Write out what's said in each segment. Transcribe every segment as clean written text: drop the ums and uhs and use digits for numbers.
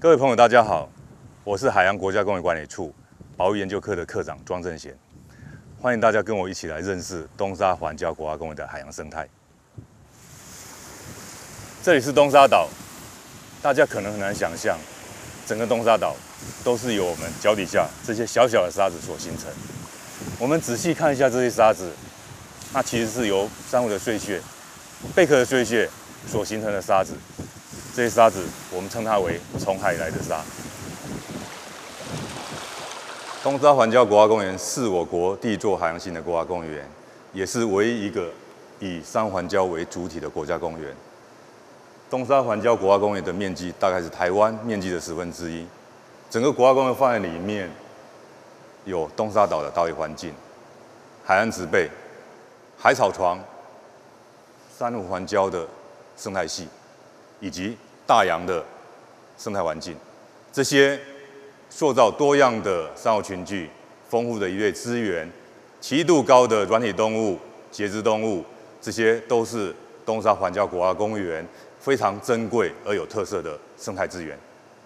各位朋友，大家好，我是海洋国家公园管理处保育研究科的科长庄正贤，欢迎大家跟我一起来认识东沙环礁国家公园的海洋生态。这里是东沙岛，大家可能很难想象，整个东沙岛都是由我们脚底下这些小小的沙子所形成。我们仔细看一下这些沙子，那其实是由珊瑚的碎屑、贝壳的碎屑所形成的沙子。这些沙子，我们称它为从海来的沙。东沙环礁国家公园是我国第一座海洋性的国家公园，也是唯一一个以珊瑚环礁为主体的国家公园。东沙环礁国家公园的面积大概是台湾面积的1/10。整个国家公园范围里面有东沙岛的岛屿环境、海岸植被、海草床、珊瑚环礁的生态系，以及大洋的生态环境，这些塑造多样的珊瑚群聚、丰富的鱼类资源、奇异度高的软体动物、节肢动物，这些都是东沙环礁国家公园非常珍贵而有特色的生态资源。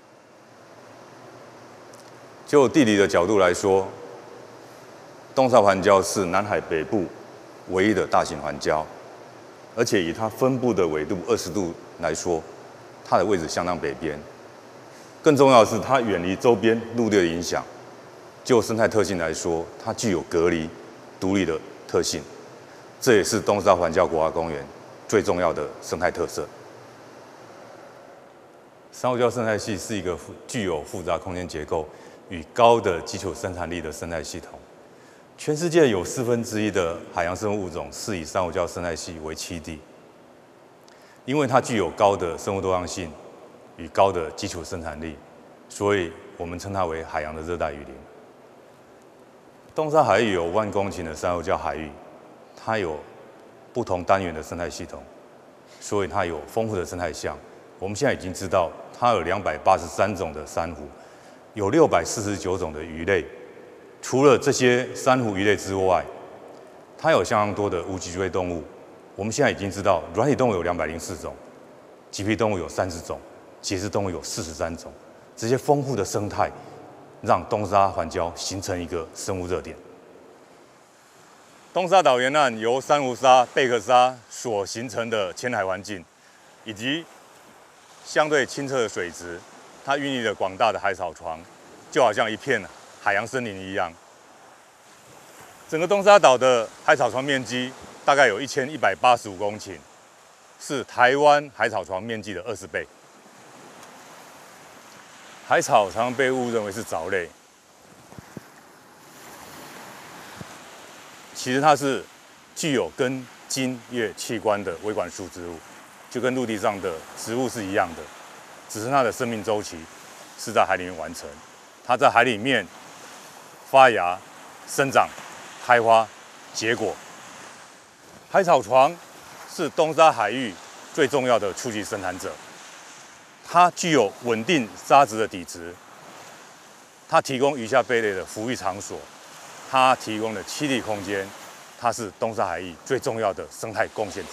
就地理的角度来说，东沙环礁是南海北部唯一的大型环礁，而且以它分布的纬度20度来说，它的位置相当北边。更重要的是，它远离周边陆地的影响。就生态特性来说，它具有隔离、独立的特性，这也是东沙环礁国家公园最重要的生态特色。珊瑚礁生态系是一个具有复杂空间结构与高的基础生产力的生态系统。全世界有1/4的海洋生物物种是以珊瑚礁生态系为栖地。因为它具有高的生物多样性与高的基础生产力，所以我们称它为海洋的热带雨林。东沙海域有5万公顷的珊瑚礁海域，它有不同单元的生态系统，所以它有丰富的生态相。我们现在已经知道，它有283种的珊瑚，有649种的鱼类。除了这些珊瑚鱼类之外，它有相当多的无脊椎动物。我们现在已经知道，软体动物有204种，棘皮动物有30种，节肢动物有43种。这些丰富的生态，让东沙环礁形成一个生物热点。东沙岛沿岸由珊瑚沙、贝壳沙所形成的浅海环境，以及相对清澈的水质，它孕育了广大的海草床，就好像一片海洋森林一样。整个东沙岛的海草床面积大概有1185公顷，是台湾海草床面积的20倍。海草常被误认为是藻类，其实它是具有根、茎、叶、器官的微管束植物，就跟陆地上的植物是一样的，只是它的生命周期是在海里面完成。它在海里面发芽、生长、开花、结果。海草床是东沙海域最重要的初级生产者，它具有稳定沙质的底质，它提供鱼虾贝类的孵育场所，它提供了栖地空间，它是东沙海域最重要的生态贡献者。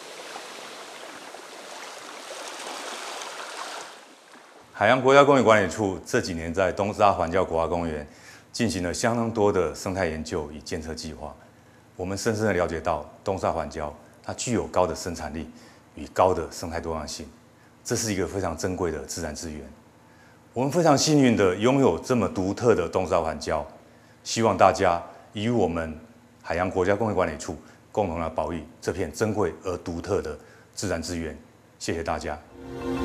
海洋国家公园管理处这几年在东沙环礁国家公园进行了相当多的生态研究与监测计划。我们深深的了解到，东沙环礁它具有高的生产力与高的生态多样性，这是一个非常珍贵的自然资源。我们非常幸运的拥有这么独特的东沙环礁，希望大家与我们海洋国家公园管理处共同来保育这片珍贵而独特的自然资源。谢谢大家。